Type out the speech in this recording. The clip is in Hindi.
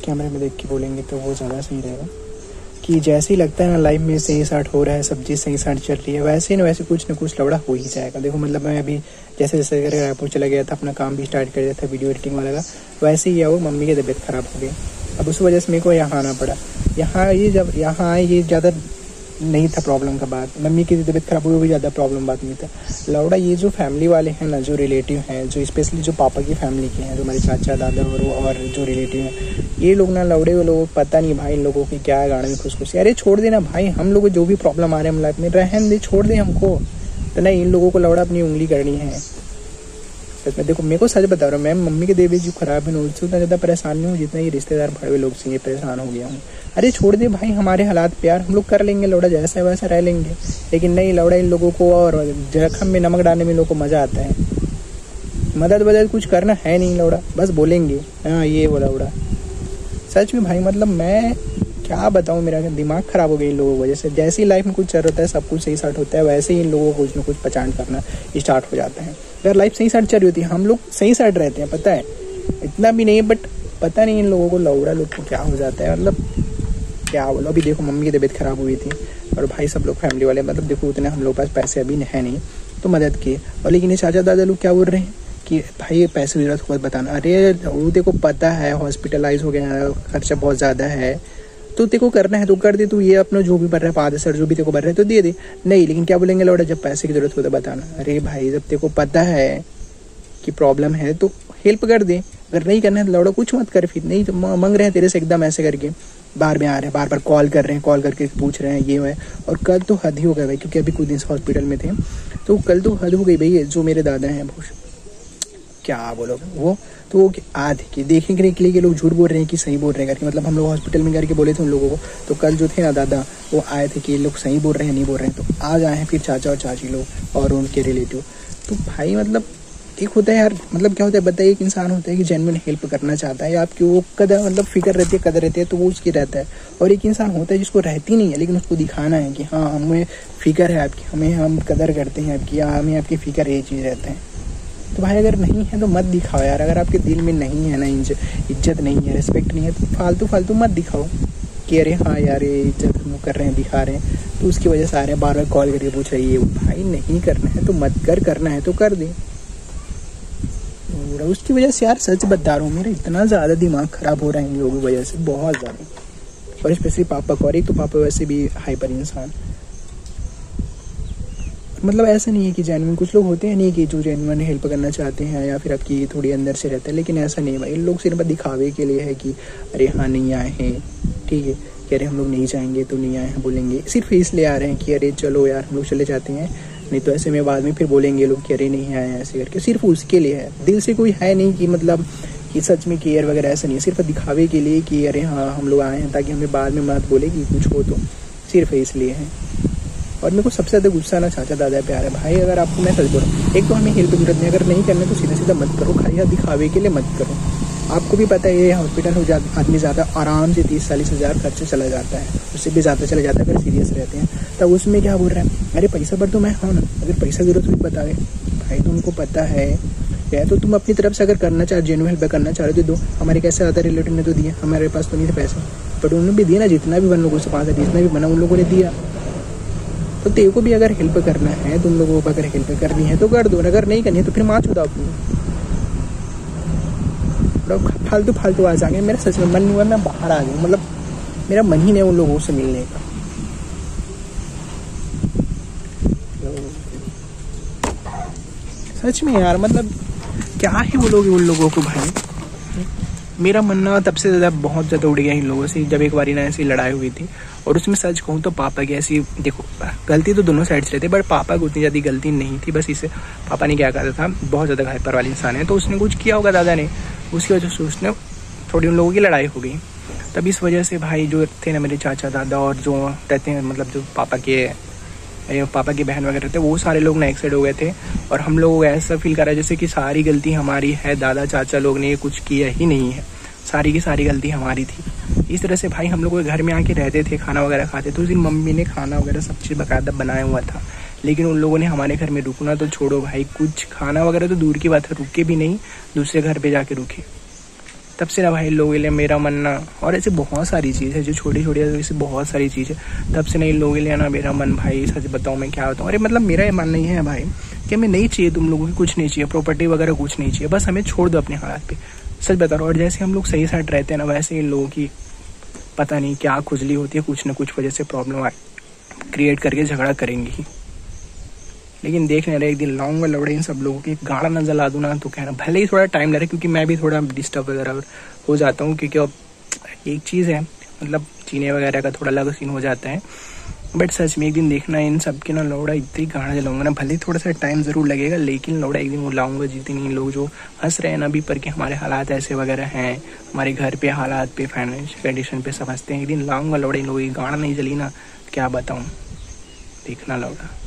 कैमरे में देख के बोलेंगे तो वो ज़्यादा सही रहेगा। कि जैसे ही लगता है ना लाइफ में सही साट हो रहा है, सब चीज़ सही साट चल रही है, वैसे न वैसे कुछ न कुछ लौड़ा हो ही जाएगा। देखो मतलब मैं अभी जैसे जैसे रायपुर चला गया था, अपना काम भी स्टार्ट कर दिया था वीडियो एडिटिंग वाला का, वैसे ही वो मम्मी की तबीयत ख़राब हो गई। अब उस वजह से मेरे को यहाँ आना पड़ा। जब यहाँ आए ये ज़्यादा नहीं था प्रॉब्लम का बात, मम्मी की तबीयत खराब हुई वो भी ज़्यादा प्रॉब्लम बात नहीं था। लौड़ा ये जो फैमिली वाले हैं ना, जो रिलेटिव हैं, जो स्पेशली जो पापा की फैमिली के हैं, जो हमारे चाचा दादा और जो रिलेटिव हैं, ये लोग ना लौड़े वो लोग पता नहीं भाई इन लोगों की क्या है गाड़ी में खुशखुशी। अरे छोड़ देना भाई, हम लोग जो भी प्रॉब्लम आ रहे हैं हम लाइफ में रहने दे, छोड़ दे हमको। तो नहीं, इन लोगों को लौड़ा अपनी उंगली करनी है। सच में देखो, मेरे को सच बता रहा हूँ, मैं मम्मी की तबीयत जो खराब है उससे उतना ज़्यादा परेशान नहीं हूँ जितना ये रिश्तेदार बड़े लोग से ये परेशान हो गया हूँ। अरे छोड़ दे भाई, हमारे हालात प्यार हम लोग कर लेंगे, लौड़ा जैसा है वैसा रह लेंगे। लेकिन नहीं, लौड़ा इन लोगों को और जख्म में नमक डालने में इन लोगों को मज़ा आता है। मदद कुछ करना है नहीं, लौड़ा बस बोलेंगे हाँ ये वो लौड़ा। सच में भाई मतलब मैं क्या बताऊँ, मेरा दिमाग ख़राब हो गया इन लोगों की वजह से। जैसे ही लाइफ में कुछ चल रहा है, सब कुछ सही साट होता है, वैसे ही इन लोगों को कुछ ना कुछ पहचान करना स्टार्ट हो जाता है। अगर लाइफ सही साट चल रही होती है, हम लोग सही साट रहते हैं, पता है इतना भी नहीं, बट पता नहीं इन लोगों को लौड़ा लोग को क्या हो जाता है। मतलब क्या बोलो, अभी देखो मम्मी की तबीयत ख़राब हुई थी और भाई सब लोग फैमिली वाले मतलब देखो उतने हम लोग पास पैसे अभी है नहीं तो मदद किए। और लेकिन ये चाचा दादा लोग क्या बोल रहे हैं कि भाई पैसे की जरूरत हुआ बताना। अरे वो देखो पता है हॉस्पिटलाइज हो गया है, खर्चा बहुत ज़्यादा है, तो तेको करना है तो कर दे, तू ये अपना जो भी बढ़ रहा है 5-10 जो भी तेको बढ़ रहा है तो दे दे। नहीं, लेकिन क्या बोलेंगे लौटा, जब पैसे की जरूरत हो तो बताना। अरे भाई जब तेको पता है कि प्रॉब्लम है तो हेल्प कर दे, अगर नहीं करना है तो लौड़ा कुछ मत कर। फिर नहीं तो मांग रहे हैं तेरे से एकदम ऐसे करके, बार में आ रहे हैं, बार बार कॉल कर रहे हैं, कॉल करके पूछ रहे हैं ये है। और कल तो हद ही हो गया भाई, क्योंकि अभी कुछ दिन से हॉस्पिटल में थे तो कल तो हद हो गई भाई। जो मेरे दादा हैं क्या बोलो वो तो आधे की देखने के लिए लोग झूठ बोल रहे हैं कि सही बोल रहे हैं करके। मतलब हम लोग हॉस्पिटल में करके बोले थे उन लोगों को, तो कल जो थे ना दादा वो आए थे कि लोग सही बोल रहे हैं नहीं बोल रहे हैं। तो आज आए हैं फिर चाचा और चाची लोग और उनके रिलेटिव। तो भाई मतलब एक होता है यार, मतलब क्या होता है बताइए, एक इंसान होता है कि जेन्युइन हेल्प करना चाहता है, आपकी वो कदर मतलब फिक्र रहती है, कदर रहती है तो वो उसकी रहता है। और एक इंसान होता है जिसको रहती नहीं है लेकिन उसको दिखाना है कि हाँ हमें फिक्र है आपकी, हम कदर करते हैं आपकी, या हमें आपकी फिक्र ये चीज़ रहते हैं। तो भाई अगर नहीं है तो मत दिखाओ यार। अगर आपके दिल में नहीं है ना इज्जत नहीं है, रिस्पेक्ट नहीं है, तो फालतू मत दिखाओ कि अरे हाँ यार ये इज्जत हम कर रहे हैं, दिखा रहे हैं तो उसकी वजह से आ रहे हैं, बार बार कॉल करके पूछ रही है। भाई नहीं करना है तो मत कर, करना है तो कर दे। उसकी वजह से यार सच बता रहा हूँ, मेरा इतना ज़्यादा दिमाग ख़राब हो रहा है इन लोगों की वजह से, बहुत ज़्यादा। और स्पेशली पापा को, और एक तो पापा वैसे भी हाइपर इंसान। मतलब ऐसा नहीं है कि जेन्युइन, कुछ लोग होते हैं नहीं कि जो जेन्युइन हेल्प करना चाहते हैं या फिर आपकी थोड़ी अंदर से रहता है, लेकिन ऐसा नहीं है भाई। इन लोग सिर्फ दिखावे के लिए है कि अरे हाँ नहीं आए हैं, ठीक है, कह रहे हम लोग नहीं जाएंगे तो नहीं आए हैं बोलेंगे, सिर्फ इसलिए आ रहे हैं कि अरे चलो यार हम लोग चले जाते हैं, नहीं तो ऐसे में बाद में फिर बोलेंगे लोग कि अरे नहीं आए ऐसे करके। सिर्फ उसके लिए है, दिल से कोई है नहीं कि मतलब कि सच में केयर वगैरह, ऐसा नहीं है। सिर्फ दिखावे के लिए कि अरे हाँ हम लोग आए हैं ताकि हमें बाद में मत बोले कि कुछ हो, तो सिर्फ इसलिए है। और मेरे को सबसे ज़्यादा गुस्सा ना चाचा दादा प्यार है भाई। अगर आपको मैं सच बोल रहा हूँ, एक तो हमें हेल्प की जरूरत नहीं, अगर नहीं करना तो सीधा सीधा मत करो, खाली दिखावे के लिए मत करो। आपको भी पता है ये हॉस्पिटल हो जाता आदमी ज़्यादा आराम से 30-40 हज़ार खर्चे चला जाता है, उससे भी ज़्यादा चला जाता है अगर सीरियस रहते हैं। तब उसमें क्या बोल रहा है, अरे पैसा पर तो मैं हाँ ना, अगर पैसा जरूरत हुई बता गए भाई, तो उनको पता है या तो तुम अपनी तरफ से अगर करना चाहे, जेन्युइन हेल्प करना चाह रहे हो तो दो। हमारे कैसे आता रिलेटिव ने तो दिया, हमारे पास तो नहीं थे पैसे, बट उन्होंने भी दिया ना, जितना भी बन लोगों से 5 जितना भी बना उन लोगों ने दिया। तो तेरे को भी अगर हेल्प करना है, तुम लोगों को अगर हेल्प करनी है तो कर दो, अगर नहीं करनी है तो फिर माँ छुड़ाओ अपनी। फालतू आ जाएंगे। मेरा सच में मन नहीं हुआ, मैं बाहर आ गया, मतलब मेरा मन ही नहीं उन लोगों से मिलने का। सच में यार मतलब क्या ही बोलोगे उन लोगों को भाई। मेरा मन ना तब से ज़्यादा बहुत ज़्यादा उड़ गया इन लोगों से, जब एक बारी ना ऐसी लड़ाई हुई थी। और उसमें सच कहूँ तो पापा की ऐसी, देखो गलती तो दोनों साइड से रहती, बट पापा को उतनी ज़्यादा गलती नहीं थी। बस इसे पापा ने क्या कहा था, बहुत ज़्यादा हाइपर वाले इंसान है, तो उसने कुछ किया होगा दादा ने, उसकी वजह से उसने थोड़ी उन लोगों की लड़ाई हो गई। तब इस वजह से भाई जो थे ना मेरे चाचा दादा और जो रहते हैं मतलब जो पापा की बहन वगैरह थे, वो सारे लोग ना एक साइड हो गए थे। और हम लोग ऐसा फील कर रहे जैसे कि सारी गलती हमारी है, दादा चाचा लोग ने कुछ किया ही नहीं है, सारी की सारी गलती हमारी थी। इस तरह से भाई हम लोग घर में आके रहते थे, खाना वगैरह खाते थे। उस दिन मम्मी ने खाना वगैरह सब चीज़ बाकायदा बनाया हुआ था, लेकिन उन लोगों ने हमारे घर में रुकना तो छोड़ो भाई, कुछ खाना वगैरह तो दूर की बात है, रुके भी नहीं, दूसरे घर पे जाके रुके। तब से ना भाई लोगों के लिए मेरा मन ना, और ऐसे बहुत सारी चीज़ है जो छोटी छोटी ऐसी बहुत सारी चीज़ है, तब से ना इन लोगों के लिए ना मेरा मन भाई सच बताऊँ मैं क्या बताऊँ। अरे मतलब मेरा ये मन नहीं है भाई कि हमें नहीं चाहिए तुम लोगों की, कुछ नहीं चाहिए, प्रॉपर्टी वगैरह कुछ नहीं चाहिए, बस हमें छोड़ दो अपने हालात पे, सच बता रहा हूँ। और जैसे हम लोग सही साइड रहते हैं ना, वैसे इन लोगों की पता नहीं क्या खुजली होती है, कुछ ना कुछ वजह से प्रॉब्लम क्रिएट करके झगड़ा करेंगी ही। लेकिन देख नहीं रहे, एक दिन लाऊंगा लौड़े इन सब लोगों की, गाड़ा न जला दूँ ना तो कहना, भले ही थोड़ा टाइम ले रहा है क्योंकि मैं भी थोड़ा डिस्टर्ब वगैरह हो जाता हूँ, क्योंकि अब एक चीज़ है मतलब जीने वगैरह का थोड़ा अलग सीन हो जाता है। बट सच में एक दिन देखना इन सब के ना लौड़ा इतनी गाड़ा जलाऊंगा ना, भले ही थोड़ा सा टाइम ज़रूर लगेगा, लेकिन लौड़ा एक दिन वो लाऊंगा जिस दिन इन लोग जो हंस रहे हैं ना अभी पर कि हमारे हालात ऐसे वगैरह हैं, हमारे घर पे हालात पे फाइनेंशियल कंडीशन पे सब हंसते हैं, एक दिन लाऊंगा लौड़ा इन लोगों की, गाड़ा नहीं जली ना क्या बताऊँ, देखना लौड़ा।